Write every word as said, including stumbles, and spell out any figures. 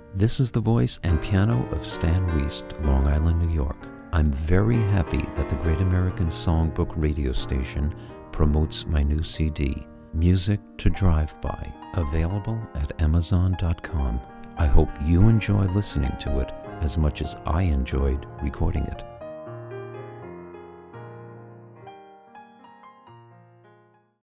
This is the voice and piano of Stan Wiest, Long Island, New York. I'm very happy that the Great American Songbook radio station promotes my new C D, Music to Drive By, available at amazon dot com. I hope you enjoy listening to it as much as I enjoyed recording it.